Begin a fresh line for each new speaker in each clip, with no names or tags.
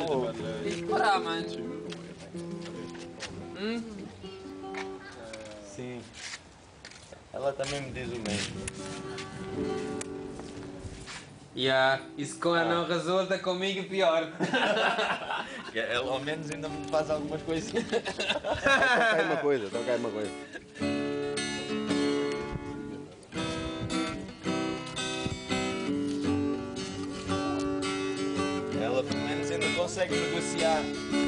Para, mano.
Sim. Ela também me diz o mesmo.
E se com ela não resulta, comigo pior.
Ela ao menos ainda me faz algumas coisinhas.
Toca aí uma coisa, toca aí uma coisa.
Ela pelo menos ainda consegue negociar.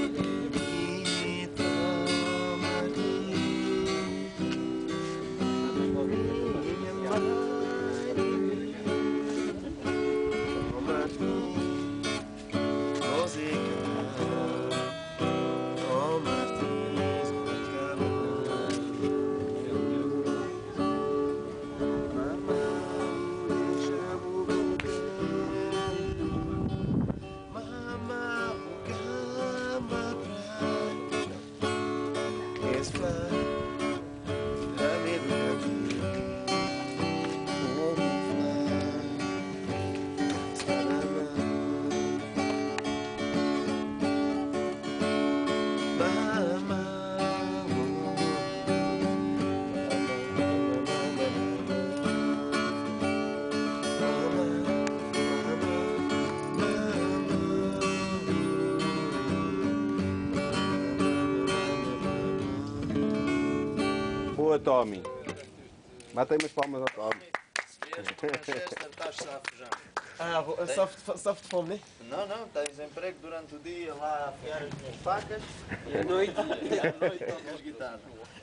Boa, Tommy. Bata aí umas palmas ao Tommy.
Estás safo já.
Ah, soft fome, né?
Não, tens emprego durante o dia lá a afiar as minhas facas
E à noite?
e à noite tocas guitarra.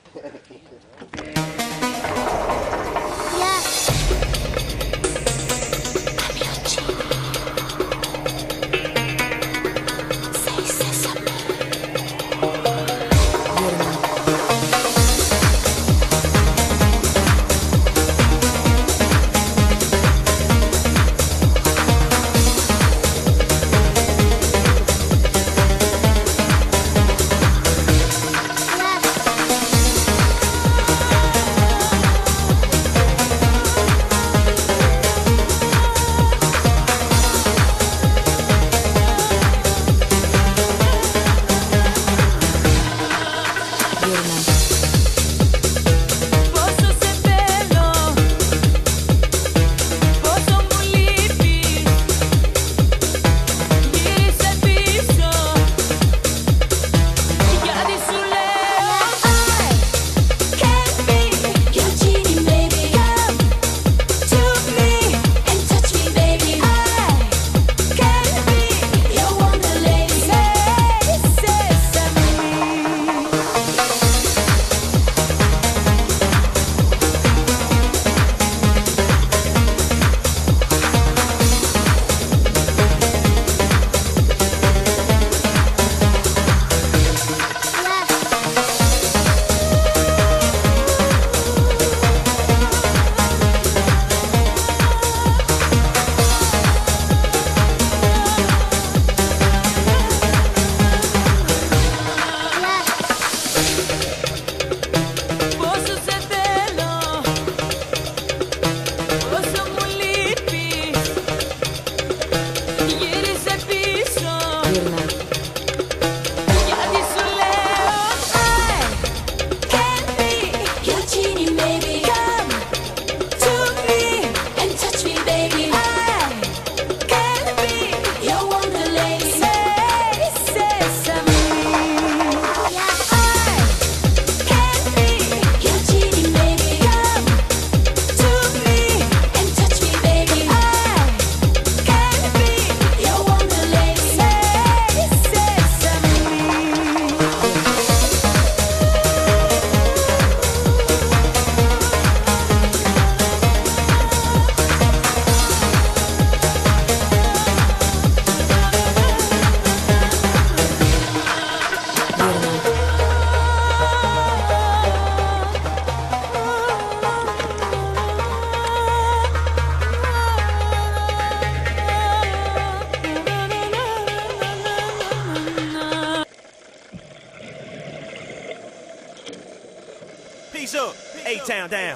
Peace up, A-Town down.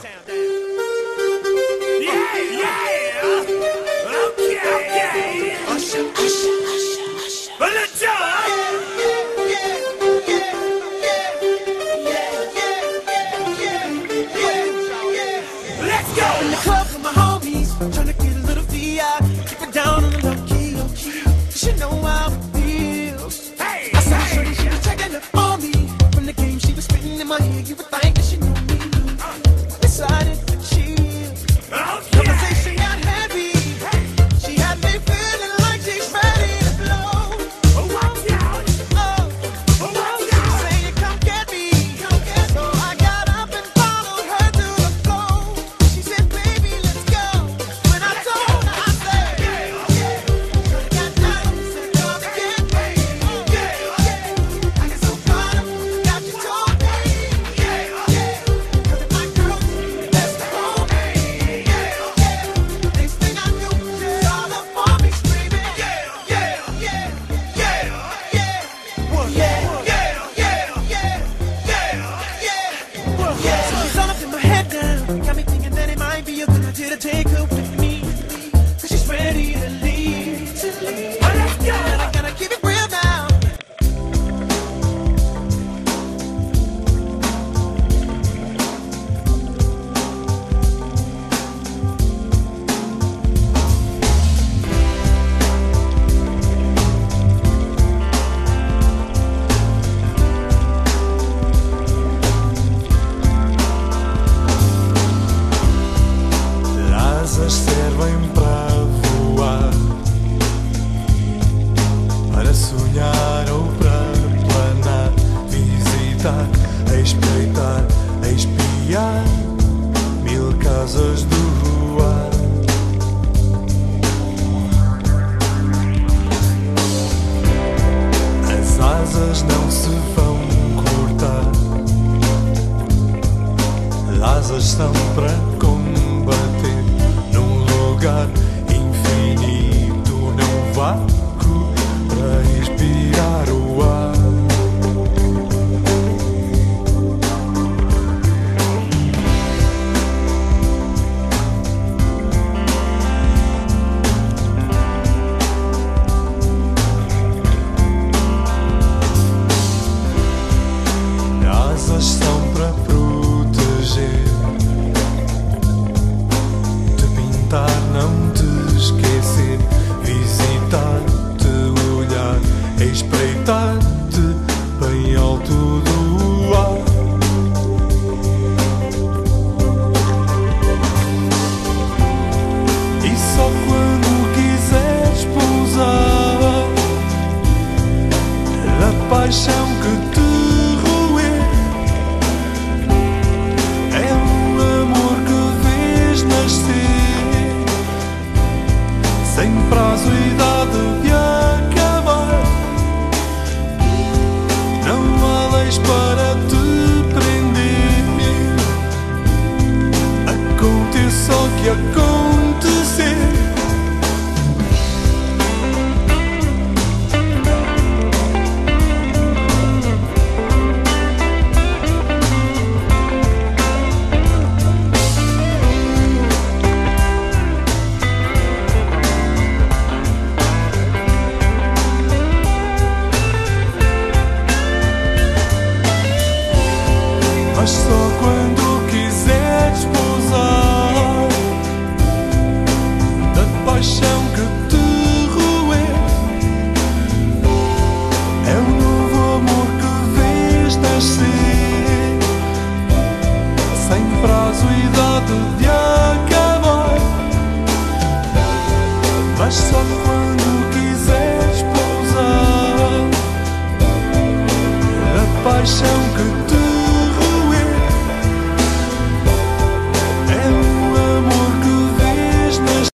Yeah! Okay! Usher, usher, usher, usher. Well, let's go!
visitar, a espreitar, a espiar mil casas do luar. As asas não se vão cortar, asas são para combater num lugar infinito, num vácuo para respirar o ar. Asas são para proteger, te pintar, não te esquecer, visitar-te, olhar, espreitar-te bem alto do ar. E só quando quiseres pousar a paixão que te sem prazo e idade de acabar. Não há leis para te prender, aconteça o que acontecer. Mas só quando quiseres pousar da paixão que te roer. É o novo amor que vês nascer, sem prazo e idade de acabar. Mas só quando quiseres pousar a paixão que te